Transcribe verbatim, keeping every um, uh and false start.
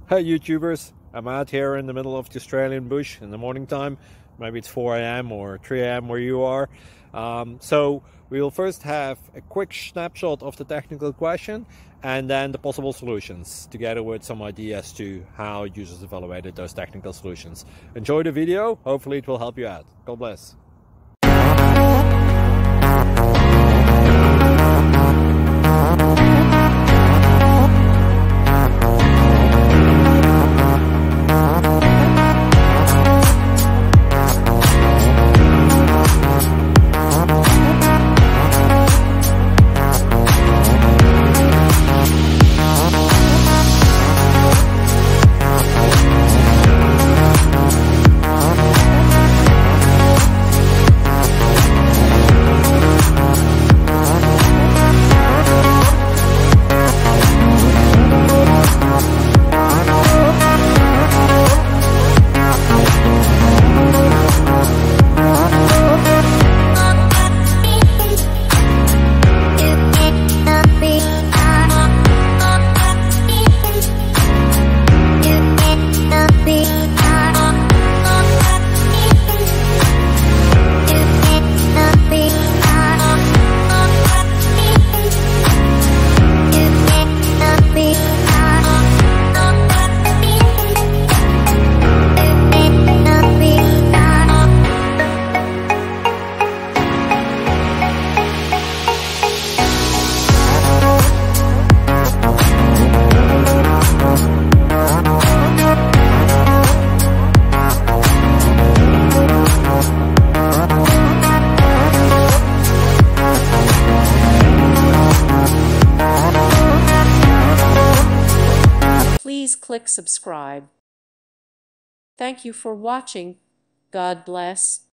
Hey YouTubers, I'm out here in the middle of the Australian bush in the morning time. Maybe it's four A M or three A M where you are. Um, so we will first have a quick snapshot of the technical question and then the possible solutions, together with some ideas to how users evaluated those technical solutions. Enjoy the video, hopefully it will help you out. God bless. Please click subscribe. Thank you for watching. God bless.